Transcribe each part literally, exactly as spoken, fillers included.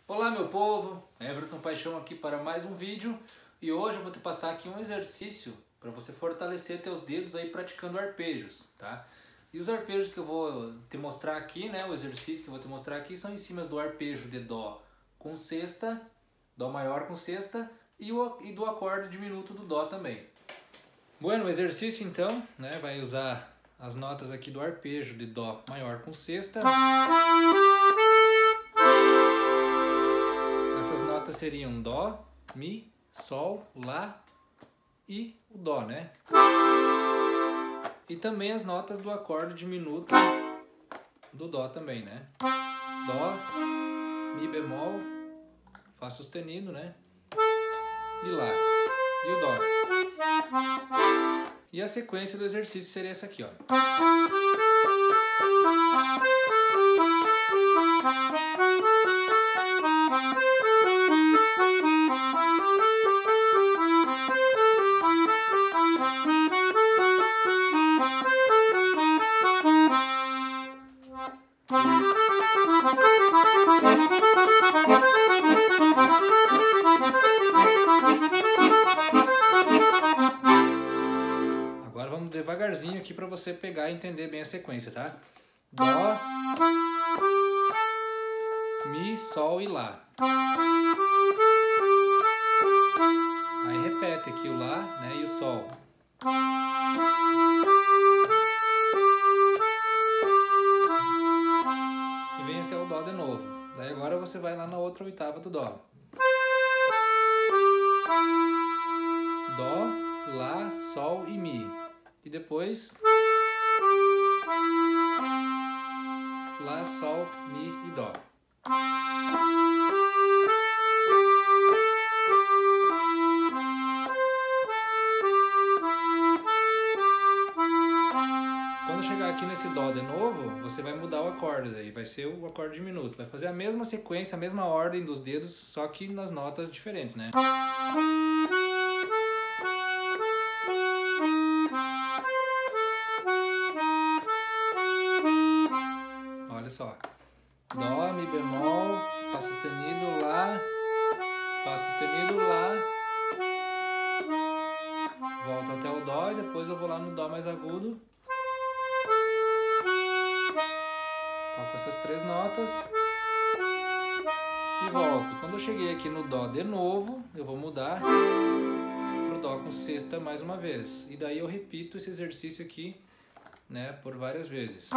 Olá meu povo, Everton Paixão aqui para mais um vídeo e hoje eu vou te passar aqui um exercício para você fortalecer teus dedos aí praticando arpejos, tá? E os arpejos que eu vou te mostrar aqui, né, o exercício que eu vou te mostrar aqui são em cima do arpejo de Dó com sexta, Dó maior com sexta e, o, e do acorde diminuto do Dó também. Bueno, o exercício então, né, vai usar as notas aqui do arpejo de Dó maior com sexta. Essas notas seriam Dó, Mi, Sol, Lá e o Dó, né? E também as notas do acorde diminuto do Dó também, né? Dó, Mi bemol, Fá sustenido, né? E Lá. E o Dó. E a sequência do exercício seria essa aqui, ó. Agora vamos devagarzinho aqui para você pegar e entender bem a sequência, tá? Dó, Mi, Sol e Lá. Aí repete aqui o Lá, né, e o Sol. E vem até o Dó de novo. Daí agora você vai lá na outra oitava do Dó. Dó, Lá, Sol e Mi. E depois Lá, Sol, Mi e Dó. Quando chegar aqui nesse Dó de novo, você vai mudar o acorde, aí vai ser o acorde diminuto. Vai fazer a mesma sequência, a mesma ordem dos dedos, só que nas notas diferentes, né? Olha só. Dó, Mi bemol, Fá sustenido, Lá, Fá sustenido, Lá. Volto até o Dó e depois eu vou lá no Dó mais agudo. Toco essas três notas. E volto. Quando eu cheguei aqui no Dó de novo, eu vou mudar pro Dó com sexta mais uma vez. E daí eu repito esse exercício aqui, né, por várias vezes.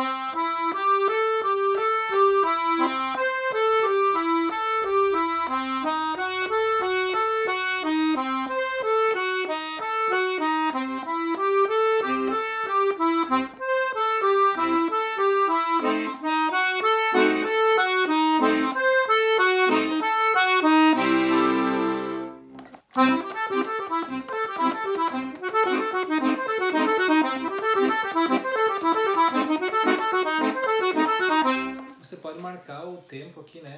Você pode marcar o tempo aqui, né?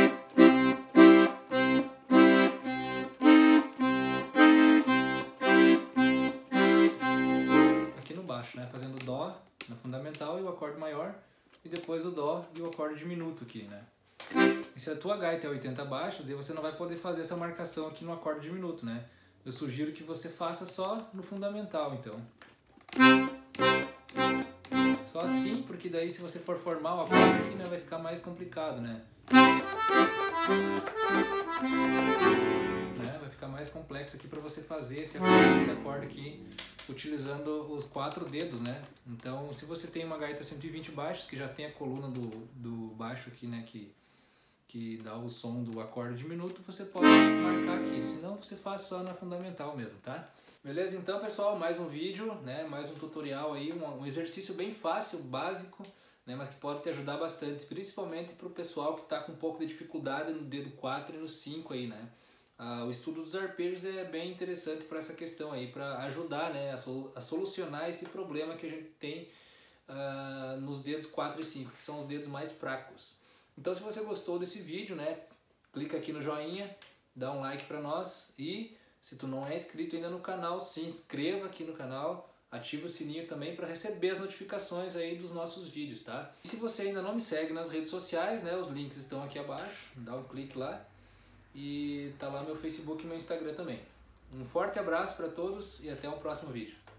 Aqui no baixo, né? Fazendo Dó na fundamental e o acorde maior. E depois o Dó e o acorde diminuto aqui, né? E se a tua gaita é oitenta baixos, daí você não vai poder fazer essa marcação aqui no acorde diminuto, né? Eu sugiro que você faça só no fundamental, então. Só assim, porque daí se você for formar o acorde aqui, né, vai ficar mais complicado, né? né? Vai ficar mais complexo aqui para você fazer esse acorde, esse acorde aqui utilizando os quatro dedos, né? Então, se você tem uma gaita cento e vinte baixos, que já tem a coluna do, do baixo aqui, né, que, que dá o som do acorde diminuto, você pode marcar aqui, senão você faz só na fundamental mesmo, tá? Beleza? Então, pessoal, mais um vídeo, né? Mais um tutorial aí, um, um exercício bem fácil, básico, né? Mas que pode te ajudar bastante, principalmente para o pessoal que está com um pouco de dificuldade no dedo quatro e no cinco aí, né? Ah, o estudo dos arpejos é bem interessante para essa questão aí, para ajudar, né, a, sol a solucionar esse problema que a gente tem ah, nos dedos quatro e cinco, que são os dedos mais fracos. Então, se você gostou desse vídeo, né, clica aqui no joinha, dá um like para nós e se tu não é inscrito ainda no canal, se inscreva aqui no canal, ativa o sininho também para receber as notificações aí dos nossos vídeos, tá? E se você ainda não me segue nas redes sociais, né, os links estão aqui abaixo, dá um clique lá e tá lá meu Facebook e meu Instagram também. Um forte abraço para todos e até o próximo vídeo.